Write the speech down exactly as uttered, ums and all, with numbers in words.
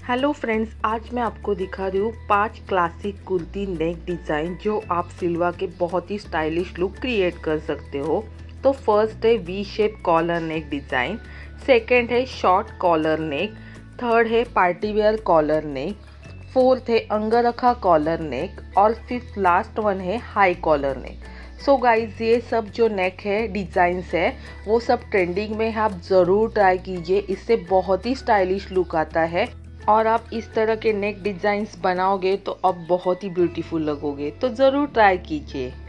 Hello friends, आज मैं आपको दिखा रही हूँ पांच क्लासिक कुर्ती नेक डिज़ाइन जो आप सिलवा के बहुत ही स्टाइलिश लुक क्रिएट कर सकते हो। तो फर्स्ट है V shape collar neck design, second है शॉर्ट कॉलर नेक, थर्ड है party wear collar neck, fourth है अंगरखा कॉलर नेक और फिफ्थ लास्ट वन है high collar neck. So guys, ये सब जो नेक है डिज़ाइंस है वो सब ट्रेंडिंग में है, आप ज़रूर ट्राई कीजिए। इससे बहुत ही स्टाइलिश लुक आता है और आप इस तरह के नेक डिज़ाइंस बनाओगे तो आप बहुत ही ब्यूटीफुल लगोगे। तो ज़रूर ट्राई कीजिए।